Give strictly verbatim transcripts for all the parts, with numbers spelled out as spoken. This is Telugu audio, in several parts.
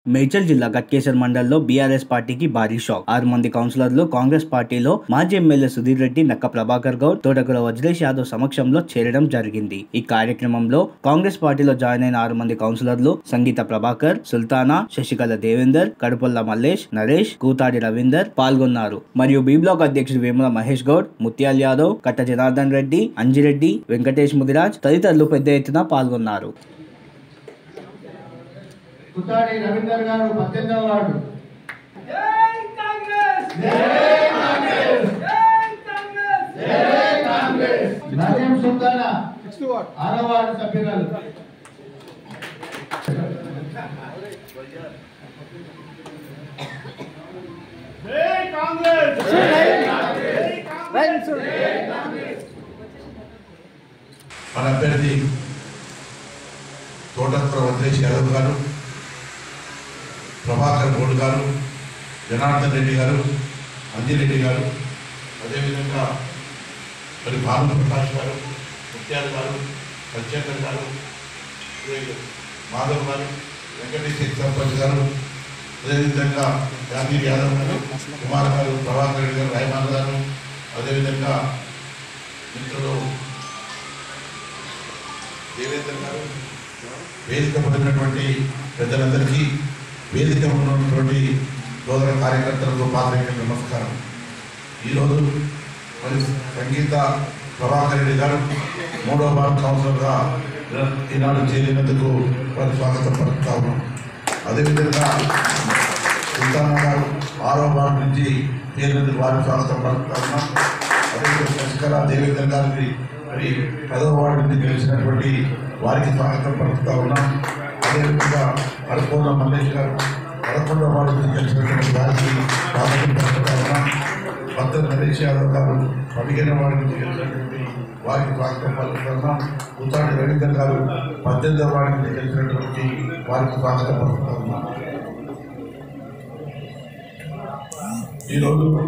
మేడ్చల్ జిల్లా గట్కేసర్ మండలంలో బీఆర్ఎస్ పార్టీకి భారీ షాక్. ఆరు మంది కౌన్సిలర్లు కాంగ్రెస్ పార్టీలో మాజీ ఎమ్మెల్యే సుధీర్ రెడ్డి, నక్క ప్రభాకర్ గౌడ్, తోటకూర వజ్రేష్ యాదవ్ సమక్షంలో చేరడం జరిగింది. ఈ కార్యక్రమంలో కాంగ్రెస్ పార్టీలో జాయిన్ అయిన ఆరు మంది కౌన్సిలర్లు సంగీత ప్రభాకర్, సుల్తానా, శశికళ దేవేందర్, కడుపొల్ల మల్లేష్, నరేష్, కూతాడి రవీందర్ పాల్గొన్నారు. మరియు బి బ్లాక్ అధ్యక్షుడు వేముల మహేష్ గౌడ్, ముత్యాల్ యాదవ్, కట్ట జనార్దన్ రెడ్డి, అంజిరెడ్డి, వెంకటేష్ ముదిరాజ్ తదితరులు పెద్ద ఎత్తున పాల్గొన్నారు. కూతాడి రవీందర్ గారు పద్దెనిమిదవ వార్డు. జై కాంగ్రెస్, జై కాంగ్రెస్, జై కాంగ్రెస్, జై కాంగ్రెస్. నజీం సుల్తానా ఆరవ వార్డు సభ్యురాలు. జై కాంగ్రెస్, జై కాంగ్రెస్, జై కాంగ్రెస్. మన అభ్యర్థి తోటకూర వజ్రేష్ యాదవ్ గారు, ప్రభాకర్ గౌడ్ గారు, జనార్దన్ రెడ్డి గారు, అంజిరెడ్డి గారు, అదేవిధంగా మరి భాను ప్రకాష్ గారు, ముత్యాల గారు, సత్యేందర్ గారు, మాధవ్ గారు, వెంకటేశ్వర సర్పంచ్ గారు, అదేవిధంగా గాంధీ యాదవ్ గారు, కుమార్ గారు, ప్రభాకర్ రెడ్డి గారు, రాయమాన్ గారు, అదేవిధంగా మిత్రులు దేవేందర్ గారు, వేదిక పడినటువంటి పెద్దలందరికీ, వేదిక ఉన్నటువంటి సోదర కార్యకర్తలకు పాత్రికేయులకు నమస్కారం. ఈరోజు మరి సంగీత ప్రభాకర్ రెడ్డి గారు మూడో వార్డు కౌన్సిలర్గా ఈనాడు చేరినందుకు వారి స్వాగతం పలుకుతా ఉన్నాం. అదేవిధంగా సుల్తానా గారు ఆరో వార్డు నుంచి చేరినందుకు వారి స్వాగతం పలుకుతా ఉన్నాం. అదేవిధంగా శశికళ దేవేందర్ గారికి మరి పదవ వార్డు నుంచి గెలిచినటువంటి వారికి స్వాగతం పలుకుతా ఉన్నాం. అదేవిధంగా కడుపొల్ల మల్లేష్ గారు పదకొండవ వార్డు నుంచి గెలిచినటువంటి వారికి స్వాగతం పలుకుతా ఉన్నాం. భక్త నరేష్ యాదవ్ గారు పదిహేను వార్డు నుంచి గెలిచినటువంటి వారికి స్వాగతం పలుకుతా ఉన్నాం. కూతాడి రవీందర్ గారు పద్దెనిమిదవ వార్డు నుంచి గెలిచినటువంటి వారికి స్వాగతం పలుకుతా ఉన్నాం. ఈరోజు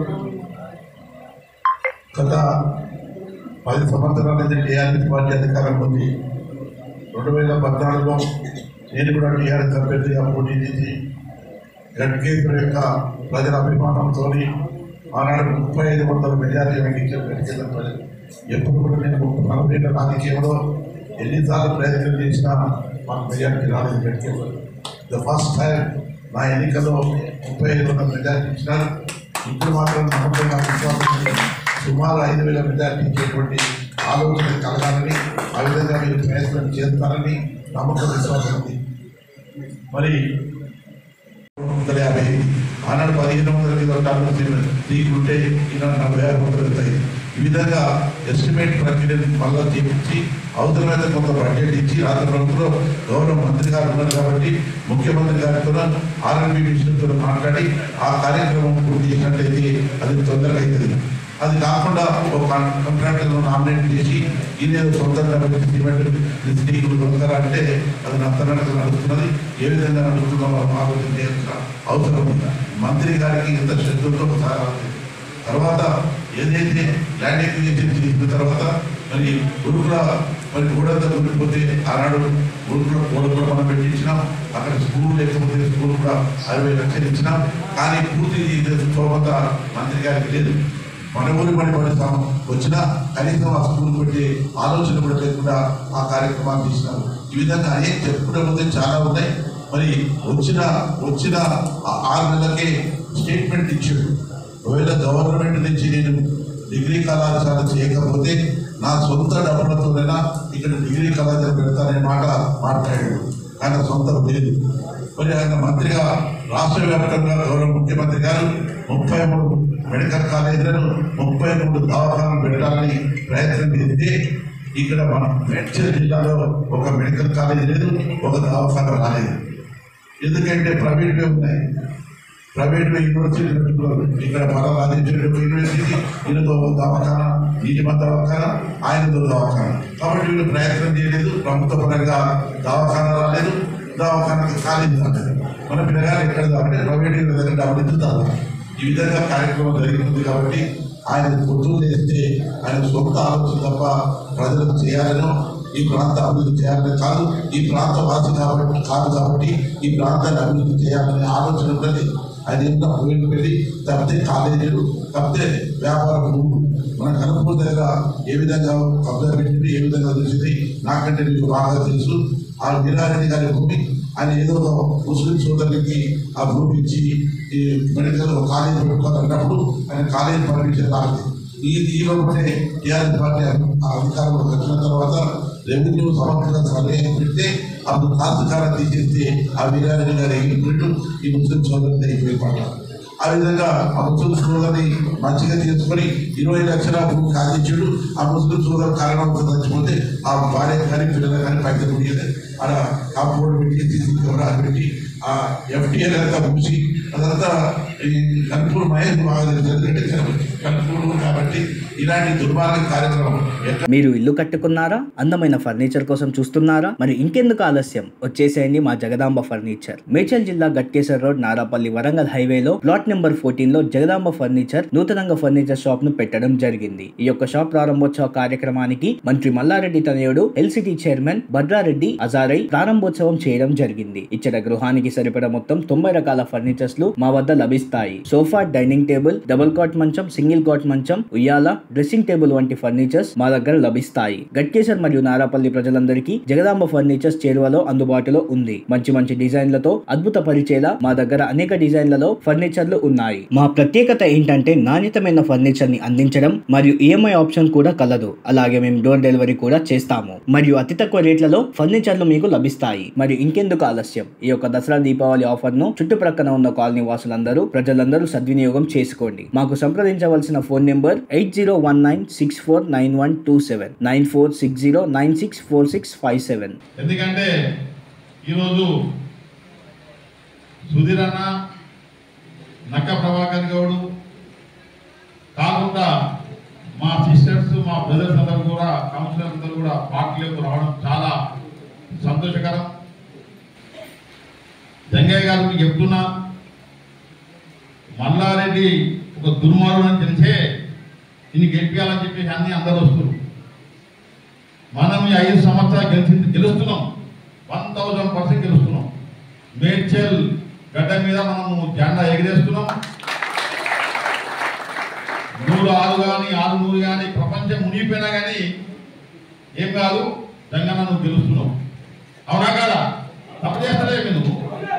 గత పది సంవత్సరాల నుంచి టీఆర్ఎస్ పార్టీ అధికారం ఉంది. రెండు వేల పద్నాలుగులో నేను కూడా టీఆర్ఎస్ అభ్యర్థిగా పోటీ చేసి గట్కేసర్ యొక్క ప్రజల అభిమానంతో ఆనాడు ముప్పై ఐదు వందల మెజార్టీ వెంకించారు గట్కేసర్ ప్రజలు. ఎప్పుడు కూడా నేను నలభై ఏళ్ళ రాజకీయంలో ఎన్నిసార్లు ప్రయత్నం చేసినా మాకు మెజార్టీ రాలేదు గట్కేసర్. ద ఫస్ట్ టైం నా ఎన్నికల్లో ముప్పై ఐదు వందల మెజార్టీ ఇచ్చినారు. ఇప్పుడు మాత్రం నమ్మకంగా విశ్వాసం సుమారు ఐదు వేల మెజార్టీ ఇచ్చేటువంటి ఆలోచన కలగాలని, ఆ విధంగా మీరు ప్రయత్నం చేస్తారని నమ్మకం విశ్వాసం ఉంది. మరి వందల యాభై ఆనాడు పదిహేను వందల మీద ఉంటారు తీసుకుంటే ఈనాడు నలభై ఆరు వందలు వెళ్తాయి. ఈ విధంగా ఎస్టిమేట్ ప్రక్రియను మళ్ళా చేపించి అవసరమైన కొంత బడ్జెట్ ఇచ్చి రాష్ట్ర ప్రభుత్వంలో గౌరవ మంత్రి గారు ఉన్నారు కాబట్టి ముఖ్యమంత్రి గారితో ఆర్ఎండ్బి మిషన్తో మాట్లాడి ఆ కార్యక్రమం పూర్తి చేసినట్లయితే అది తొందరగా అవుతుంది. అది కాకుండా ఒక కాంట్రాక్టర్ను నామినేట్ చేసి ఇదేదో సొంతంగా సిమెంట్ స్టీకులు దొరకరా అంటే అది నత్తనట్టుగా నడుస్తున్నది. ఏ విధంగా నడుస్తుందో ఆలోచన చేయాల్సిన అవసరం ఉంది. మంత్రి గారికి ఇంత శ్రద్ధతో ఒకసారి తర్వాత ఏదైతే ల్యాండ్ ఎక్విజిషన్ చేసిన తర్వాత మరి గురుకుల మరి గూడంతా ఉండిపోతే ఆనాడు గురుకుల గోడ కూడా మనం పెట్టించినాం. అక్కడ స్కూల్ లేకపోతే స్కూల్ కూడా అరవై లక్షలు ఇచ్చినాం. కానీ పూర్తి స్తోమత మంత్రి గారికి లేదు. మన ఊరి పని పడుతాం వచ్చినా కనీసం ఆ స్కూల్ పెట్టి ఆలోచన కూడా లేకుండా ఆ కార్యక్రమాన్ని తీసినారు. ఈ విధంగా అనేక చెప్పుకుంటే పోతే చాలా ఉన్నాయి. మరి వచ్చిన వచ్చిన ఆరు నెలలకే స్టేట్మెంట్ ఇచ్చాడు. ఒకవేళ గవర్నమెంట్ నుంచి నేను డిగ్రీ కళాశాల చేయకపోతే నా సొంత డబ్బులతోనైనా ఇక్కడ డిగ్రీ కళాశాల పెడతాననే మాట మాట్లాడాడు. ఆయన సొంతం లేదు. మరి ఆయన మంత్రిగా రాష్ట్ర వ్యాప్తంగా గౌరవ ముఖ్యమంత్రి గారు ముప్పై మూడు మెడికల్ కాలేజీలను ముప్పై మూడు దవాఖానాలు పెట్టాలని ప్రయత్నం చేస్తే ఇక్కడ మన మేడ్చల్ జిల్లాలో ఒక మెడికల్ కాలేజీ లేదు, ఒక దవాఖాన రాలేదు. ఎందుకంటే ప్రైవేట్వే ఉన్నాయి. ప్రైవేట్ యూనివర్సిటీ పెట్టుకున్నారు. ఇక్కడ పరరాజేశ్వరి యూనివర్సిటీ ఈయనతో దవాఖాన, ఈజమ దవాఖాన, ఆయనతో దవాఖాన. కాబట్టి వీళ్ళు ప్రయత్నం చేయలేదు. ప్రభుత్వ పరంగా దవాఖాన రాలేదు, దవాఖానకి కాలేజీ రాలేదు. మన పిల్లగారు ఎక్కడ కాబట్టి ప్రైవేట్ దగ్గర డబ్బులు ఇస్తున్నారు. ఈ విధంగా కార్యక్రమం జరుగుతుంది. కాబట్టి ఆయన పొద్దున్న చేస్తే ఆయన సొంత ఆలోచన తప్ప ప్రజలకు చేయాలనో ఈ ప్రాంత అభివృద్ధి చేయాలని కాదు, ఈ ప్రాంత వాసి కాబట్టి కాదు కాబట్టి ఈ ప్రాంతాన్ని అభివృద్ధి చేయాలనే ఆలోచన ఉన్నది. అది ఎంత పోయిన పెళ్లి తప్పితే కాలేజీలు తప్పితే వ్యాపార భూములు మన కనుపూర్ దగ్గర ఏ విధంగా కబ్జా పెట్టింది, ఏ విధంగా తెలిసింది నాకంటే మీకు బాగా తెలుసు. ఆ వీరారెడ్డి గారి భూమి ఆయన ఏదో ముస్లిం సోదరులకి ఆ భూమి ఇచ్చి ఈ మెడికల్ కాలేజీ పెట్టుకోవాలన్నప్పుడు ఆయన కాలేజీ పర్మిషన్ రాలేదు. ఈ ఈ లోపలే టీఆర్ఎస్ పార్టీ అధికారంలోకి వచ్చిన తర్వాత రెవెన్యూ సమగ్రంగా సర్వే పెడితే అప్పుడు తాత్కారం తీసేస్తే ఆ వీరారెడ్డి గారు ఎగిరిపెట్టు ఈ ముస్లిం సోదరుని ఎగిరిపడ్డారు. ఆ విధంగా ఆ ముస్లిం సోదరుని మంచిగా చేసుకొని ఇరవై లక్షల భూమి కాదించాడు. ఆ ముస్లిం సోదరు కారణం చచ్చిపోతే ఆ భార్య కానీ పిల్లలు కానీ పైసలు ఉండేది. అలా కాంపౌండ్ పెట్టి సీసీ కెమెరా పెట్టి ఆ ఎఫ్టీఎల్ అంతా ముగిసి అదంతా ఈ కన్పూర్ మహేష్ బాగా ఎందుకంటే కన్పూర్ కాబట్టి ఇలాంటి దుర్మార్గ కార్యక్రమం. మీరు ఇల్లు కట్టుకున్నారా? అందమైన ఫర్నిచర్ కోసం చూస్తున్నారా? మరి ఇంకెందుకు ఆలస్యం, వచ్చేసేయండి మా జగదాంబ ఫర్నిచర్. మేడ్చల్ జిల్లా గట్కేసర్ రోడ్ నారాపల్లి వరంగల్ హైవేలో ప్లాట్ నెంబర్ ఫోర్టీన్ లో జగదాంబ ఫర్నిచర్ నూతనంగా ఫర్నిచర్ షాప్ ను పెట్టడం జరిగింది. ఈ యొక్క షాప్ ప్రారంభోత్సవ కార్యక్రమానికి మంత్రి మల్లారెడ్డి తనయుడు ఎల్సిటీ చైర్మన్ భద్రారెడ్డి అజారై ప్రారంభోత్సవం చేయడం జరిగింది. ఇచ్చట గృహానికి సరిపడ మొత్తం తొంభై రకాల ఫర్నిచర్స్ లు మా వద్ద లభిస్తాయి. Sofa, dining table, double cot మంచం, సింగిల్ కాట్ మంచం, ఉయ్యాల, డ్రెస్సింగ్ టేబుల్ వంటి ఫర్నిచర్స్ మా దగ్గర లభిస్తాయి. గట్కేసర్ మరియు నారాపల్లి ప్రజలందరికీ జగదాంబ ఫర్నిచర్స్ చేరువలో అందుబాటులో ఉంది. మంచి మంచి డిజైన్లతో అద్భుత పరిచేలా మా దగ్గర అనేక డిజైన్లలో ఫర్నిచర్లు ఉన్నాయి. మా ప్రత్యేకత ఏంటంటే నాణ్యతమైన ఫర్నిచర్ ని అందించడం మరియు ఈఎంఐ ఆప్షన్ కూడా కలదు. అలాగే మేము డోర్ డెలివరీ కూడా చేస్తాము మరియు అతి తక్కువ రేట్లలో ఫర్నిచర్లు మీకు లభిస్తాయి. మరి ఇంకెందుకు ఆలస్యం, ఈ యొక్క దసరా దీపావళి ఆఫర్ ను చుట్టుప్రక్కన ఉన్న కాలనీ వాసులందరూ ప్రజలందరూ సద్వినియోగం చేసుకోండి. మాకు సంప్రదించవలసిన phone number eight zero one nine six four nine one two seven nine four six zero nine six four six five seven. ఎందుకంటే ఈరోజు సుధీర్ అన్న, నక్క ప్రభాకర్ గౌడ్ కాకుండా మా సిస్టర్స్, మా బ్రదర్స్ అందరూ కూడా, కౌన్సిలర్స్ అందరూ కూడా పార్టీలోకి రావడం చాలా సంతోషకరం. జంగయ్య గారు మీకు చెప్తున్నా, మల్లారెడ్డి ఒక దుర్మార్గుడు అని తెలిసే దీన్ని గెలిపించాలని చెప్పేసి అన్ని అందరూ వస్తున్నారు. మనం ఈ ఐదు సంవత్సరాలు గెలిచి గెలుస్తున్నాం, వన్ థౌజండ్ పర్సెంట్ గెలుస్తున్నాం. మేడ్చల్ గడ్డ మీద మనము జెండా ఎగిరేస్తున్నాం. నూరు ఆరు కానీ ఆరు నూరు కానీ ప్రపంచం మునిగిపోయినా కానీ ఏం కాదు, జంగన్న నువ్వు గెలుస్తున్నావు. అవునా కాదా? తప్పు చేస్తలే నువ్వు.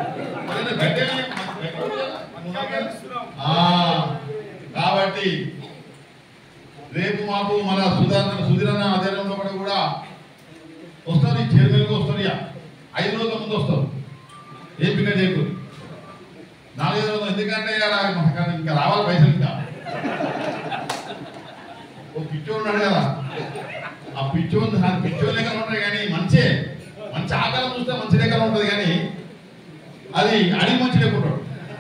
కాబట్టి రేపు మాకు మన సుధారణ సుధీరణ అధ్యయనంలో కూడా వస్తారు, చైర్మన్గా వస్తారు. ఐదు రోజుల ముందు వస్తారు, ఏ పిక్క చేయకు నాలుగైదు రోజులు. ఎందుకంటే ఇంకా రావాలి పైసలు. ఇంకా ఓ పిచ్చోడు ఉన్నాడు కదా, ఆ పిచ్చోడు పిచ్చోడు లెక్కలు ఉంటాయి కానీ మంచి మంచి ఆకారం చూస్తే మంచి లెక్కలు ఉంటుంది కానీ అది అడిగి మంచి లేకుంటాడు.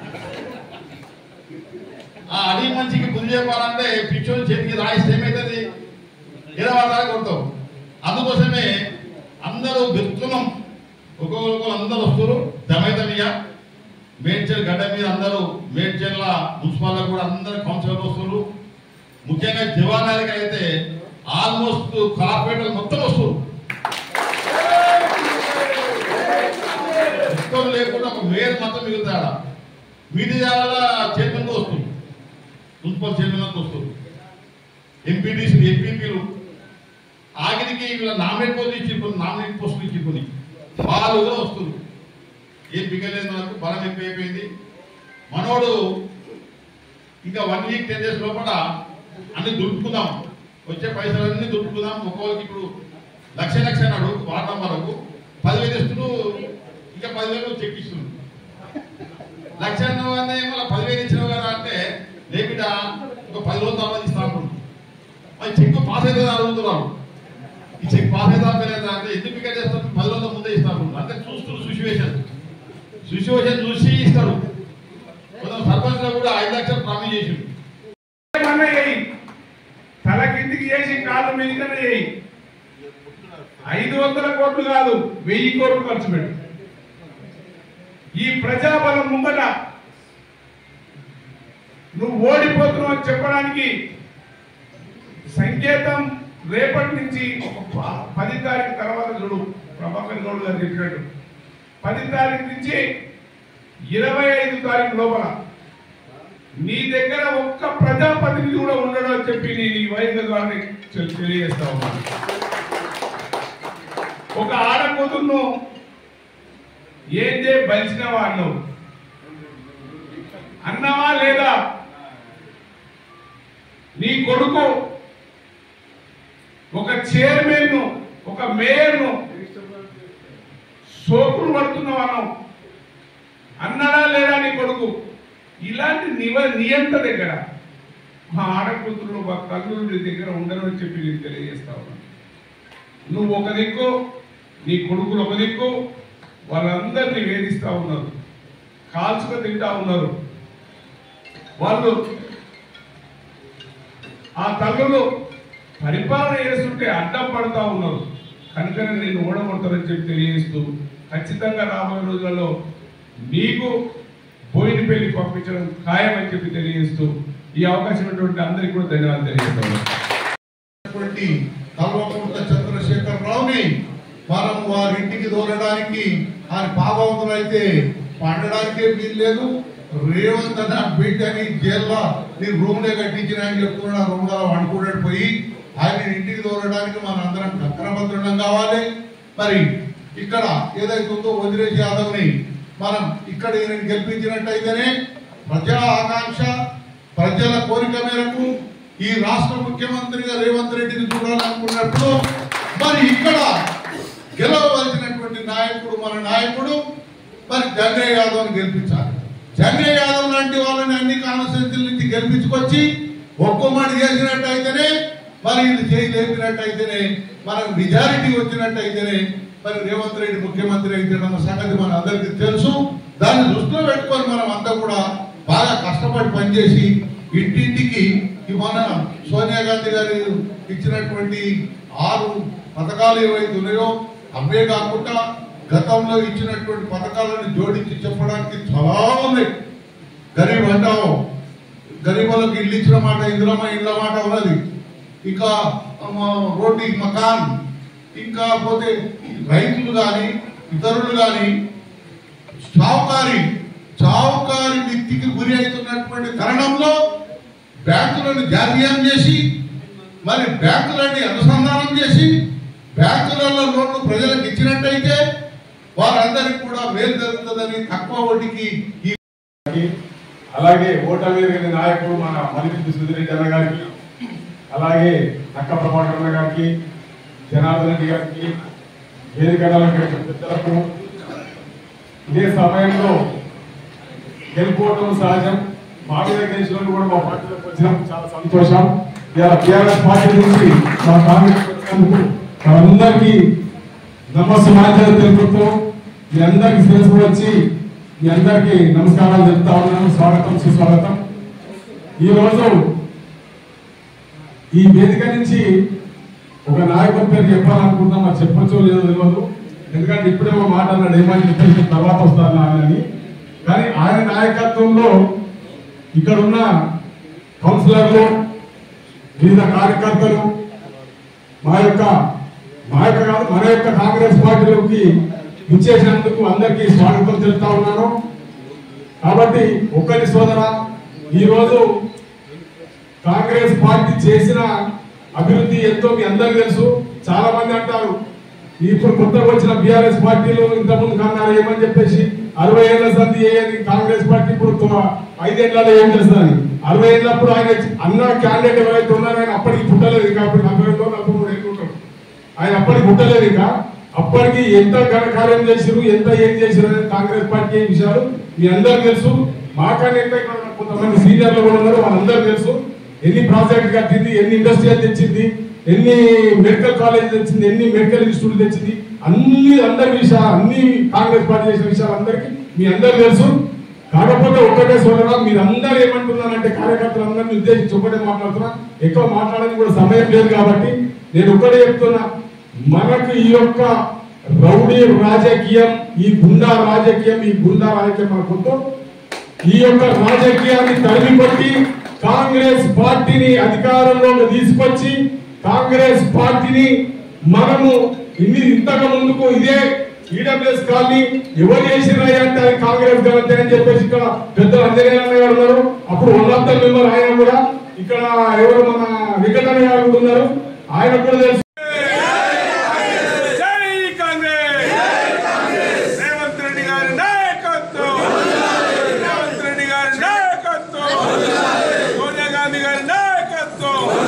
ఆ అడిగి మంచికి బుద్ధి చెప్పాలంటే పిచ్చోని చేతికి రాయిస్తే ఏమవుతుంది, ఇరవై దాకా కొడతావు. అందుకోసమే అందరూ వెతుకున్నాం, ఒక్కొక్కరు అందరూ వస్తారు. దమైతమియ మేడ్చల్ గడ్డ మీద అందరూ, మేడ్చల్ మున్సిపాల్లో కూడా అందరూ కౌన్సిలర్లు వస్తారు. ముఖ్యంగా జవానాలకి అయితే ఆల్మోస్ట్ కార్పొరేటర్లు మొత్తం వస్తారు. లేకుండా ఒక మేయర్ మాత్రం మిగులుతాడా, మీది చైర్మన్ వస్తుంది, మున్సిపల్ చైర్మన్ అంతా వస్తుంది. ఎంపీటీసీలు, ఎంపీపీలు ఆఖరికి వీళ్ళ నామినేట్ పోస్టులు ఇచ్చి నామినేట్ పోస్టులు ఇచ్చి కొన్ని వాళ్ళుగా వస్తుంది. ఏం పిగలేదు, మనకు బలం ఎక్కువ అయిపోయింది. మనోడు ఇంకా వన్ వీక్ టెన్ డేస్ లోపల అన్ని దుడుపుకుందాం, వచ్చే పైసలన్నీ దుడుపుకుందాం. ఒక్కొక్కరికి ఇప్పుడు లక్ష లక్ష అన్నాడు, వారం వరకు పదివేలు ఇస్తూ ఇంకా పదివేలు చెక్ ఇస్తున్నాడు. లక్ష ఏమో పదివేలు ఇచ్చినావు కదా అంటే లేపిట ఒక పది రోజులు తర్వాత ఇస్తా అనుకుంటున్నాం. అది చెక్ పాస్ అయితే అడుగుతున్నాడు. ఈ చెక్ పాస్ అయితే లేదా అంటే ఎందుకు పికెట్ చేస్తాడు, పది రోజుల ముందే ఇస్తా అనుకుంటున్నాడు. అంటే చూస్తున్నారు సిచ్యువేషన్ సిచ్యువేషన్ చూసి ఇస్తాడు. కొంచెం సర్పంచ్ లో కూడా ఐదు లక్షలు ప్రామిస్ చేసిండు. తల కిందికి చేసి కాళ్ళు మీదనే చేయి. ఐదు వందల కోట్లు కాదు, వెయ్యి కోట్లు ఖర్చు పెట్టు. ఈ ప్రజాబలం ముంగట నువ్వు ఓడిపోతున్నావు అని చెప్పడానికి సంకేతం రేపటి నుంచి ఒక ప- పది తారీఖు తర్వాత చూడు ప్రభాకర్ గౌడ్ గారు చెప్పినట్టు పది తారీఖు నుంచి ఇరవై ఐదు తారీఖు లోపల నీ దగ్గర ఒక్క ప్రజాప్రతినిధి కూడా ఉండడం అని చెప్పి నేను ఈ వైద్య గారిని తెలి- తెలియజేస్తా ఉన్నాను. ఒక ఆడకూతురును ఏందే బలిసిన వాళ్ళు అన్నవా లేదా? నీ కొడుకు ఒక చైర్మన్ ను ఒక మేయర్ ను సోకులు పడుతున్నావు అన్నాడా లేదా నీ కొడుకు? ఇలాంటి నివ నియంత దగ్గర మా ఆడకూతురు మా తల్లులు నీ దగ్గర ఉండరు అని చెప్పి నేను తెలియజేస్తా ఉన్నాను. నువ్వు ఒక దిక్కు, నీ కొడుకులు ఒక దిక్కు, వాళ్ళందరినీ వేధిస్తా ఉన్నారు, కాల్చుక తింటా ఉన్నారు. వాళ్ళు ఆ తల్లులు పరిపాలన చేస్తుంటే అడ్డం పడతా ఉన్నారు. కనుకనే నేను ఓడగొడతానని చెప్పి తెలియజేస్తూ ఖచ్చితంగా రాబోయే రోజులలో నీకు బోయిన పెళ్లి పంపించడం ఖాయమని చెప్పి తెలియజేస్తూ ఈ అవకాశం ఉన్నటువంటి అందరికీ కూడా ధన్యవాదాలు తెలియజేస్తాను. కల్వకుంట్ల చంద్రశేఖర్ రావుని మనం వారి ఇంటికి దూరడానికి ఆయన పాపవంతులు అయితే పండడానికే వీలు లేదు. రేవంత్ అన్న బిడ్డని జైల్లో నీ రూమ్ లో కట్టించిన అని చెప్తున్నా రూమ్ లో వండుకున్నాడు పోయి ఆయన ఇంటికి దూరడానికి మన అందరం కక్కరభద్రులం కావాలి. మరి ఇక్కడ ఏదైతే ఉందో వదిలేసి యాదవ్ ని మనం ఇక్కడ ఈయనని గెలిపించినట్టయితేనే ప్రజా ఆకాంక్ష ప్రజల కోరిక మేరకు ఈ రాష్ట్ర ముఖ్యమంత్రిగా రేవంత్ రెడ్డిని చూడాలనుకున్నప్పుడు మరి ఇక్కడ గెలవవలసినటువంటి నాయకుడు మన నాయకుడు మరి జంగయ్య యాదవ్ గెలిపించాలి. జంగయ్య యాదవ్ లాంటి వాళ్ళని అన్ని కాన్స్టిట్యూన్సీల నుంచి గెలిపించుకొచ్చి ఒక్కొమ్మడి చేసినట్టయితేనే మరి ఇది చేయి లేపినట్టయితేనే మనకు మెజారిటీ వచ్చినట్టయితేనే మరి రేవంత్ రెడ్డి ముఖ్యమంత్రి అయితే అన్న సంగతి మన అందరికీ తెలుసు. దాన్ని దృష్టిలో పెట్టుకొని మనం అంతా కూడా బాగా కష్టపడి పనిచేసి ఇంటింటికి మన సోనియా గాంధీ గారు ఇచ్చినటువంటి ఆరు పథకాలు ఏవైతే ఉన్నాయో అవే కాకుండా గతంలో ఇచ్చినటువంటి పథకాలను జోడించి చెప్పడానికి చాలా ఉన్నాయి. గరీబ్ అంటావు, గరీబులకు ఇల్లు ఇచ్చిన మాట ఇందులో ఇళ్ళ మాట ఉన్నది. ఇంకా రోడ్డు మకాన్, ఇంకా పోతే రైతులు కానీ ఇతరులు కానీ చౌకారి చౌకారి వ్యక్తికి గురి అవుతున్నటువంటి తరుణంలో బ్యాంకులను జాతీయం చేసి మరి బ్యాంకులన్నీ అనుసంధానం చేసి బ్యాంకులలో లోన్లు ప్రజలకు ఇచ్చినట్టయితే వారందరికీ కూడా మేలు జరుగుతుందని తక్కువ వడ్డీకి ఈ అలాగే ఓటమి నాయకుడు మన మల్లిరెడ్డి సుధీరెడ్డి అన్న గారికి, అలాగే నక్క ప్రభాకర్ అన్న గారికి, జనార్దన్ రెడ్డి గారికి, వేదిక పెద్దలకు ఇదే సమయంలో గెలుపోవటం సహజం. మా మీద గెలిచిన కూడా మా పార్టీలోకి వచ్చినాం, చాలా సంతోషం. ఇలా టీఆర్ఎస్ పార్టీ నుంచి మా కాంగ్రెస్ వచ్చినందుకు అందరికీ నమస్కారాలు తెలుపుతూ మీ అందరికి శిరస్సు వచ్చి మీ అందరికీ నమస్కారాలు చెప్తా ఉన్నాను. స్వాగతం సుస్వాగతం. ఈరోజు ఈ వేదిక నుంచి ఒక నాయకుడి పేరు చెప్పాలనుకుంటున్నాం, అది చెప్పొచ్చో లేదో తెలియదు. ఎందుకంటే ఇప్పుడే ఒక మాట అన్నాడు ఏమని చెప్పేసి తర్వాత వస్తారు అని. కానీ ఆయన నాయకత్వంలో ఇక్కడ ఉన్న కౌన్సిలర్లు, వివిధ కార్యకర్తలు మా యొక్క మా యొక్క కాదు మన యొక్క కాంగ్రెస్ పార్టీలోకి ఇచ్చేసినందుకు అందరికీ స్వాగతం తెలుపుతా ఉన్నాను. కాబట్టి ఒక్కటి సోదర, ఈరోజు కాంగ్రెస్ పార్టీ చేసిన అభివృద్ధి ఎంతో మీ అందరికీ తెలుసు. చాలా మంది అంటారు ఇప్పుడు కొత్తగా వచ్చిన బీఆర్ఎస్ పార్టీలో ఇంతకుముందు కన్నారు ఏమని చెప్పేసి అరవై ఏళ్ల సంధి ఏది కాంగ్రెస్ పార్టీ ఇప్పుడు ఐదేళ్లలో ఏం చేస్తుంది. అరవై ఏళ్ళప్పుడు ఆయన అన్న క్యాండిడేట్ ఎవరైతే ఉన్నారో ఆయన అప్పటికి పుట్టలేదు. ఇంకా అప్పుడు నలభై రెండు నలభై మూడు ఏళ్ళు ఉంటారు. ఆయన అప్పటికి పుట్టలేదు. ఇంకా అప్పటికి ఎంత ఘనకార్యం చేసారు, ఎంత ఏం చేసారు అనేది కాంగ్రెస్ పార్టీ విషయాలు మీ అందరికి తెలుసు. మాకన్నా ఇంకా ఇక్కడ కొంతమంది సీనియర్లు కూడా ఉన్నారు, వాళ్ళందరూ తెలుసు. ఎన్ని ప్రాజెక్ట్ కట్టింది, ఎన్ని ఇండస్ట్రియల్ తెచ్చింది, ఎన్ని మెడికల్ కాలేజ్ తెచ్చింది, ఎన్ని మెడికల్ ఇన్స్టిట్యూట్ తెచ్చింది, అన్ని అందరి విషయాలు అన్ని కాంగ్రెస్ పార్టీ చేసిన విషయాలు అందరికీ మీ అందరు తెలుసు. కాకపోతే ఒక్కటే సోదరా, మీరు అందరూ ఏమంటున్నారంటే కార్యకర్తలు అందరినీ ఉద్దేశించి ఒకటే మాట్లాడుతున్నా. ఎక్కువ మాట్లాడడానికి కూడా సమయం లేదు కాబట్టి నేను ఒక్కటే చెప్తున్నా, మనకు ఈ యొక్క రౌడీ రాజకీయం, ఈ గుండా రాజకీయం ఈ గుండా రాజకీయం మనకు ఈ యొక్క రాజకీయాన్ని తరిమి కొట్టి కాంగ్రెస్ పార్టీని అధికారంలోకి తీసుకొచ్చి కాంగ్రెస్ పార్టీని మనము ఇన్ని ఇంతకు ముందుకు ఇదే ఈడబ్ల్యూఎస్ కాలనీ ఎవరు చేసినాయి అంటే అది కాంగ్రెస్ గవర్నమెంట్ అని చెప్పేసి ఇక్కడ పెద్ద అంజనేయ గారు ఉన్నారు. అప్పుడు వన్ ఆఫ్ ద మెంబర్ ఆయన కూడా ఇక్కడ ఎవరు మన వెంకటన్న గారు కూడా ఉన్నారు. ఆయన కూడా తెలుసు. రేవంత్ రెడ్డి గారి నాయకత్వం, రేవంత్ రెడ్డి గారి నాయకత్వం, సోనియా గాంధీ గారి నాయకత్వం.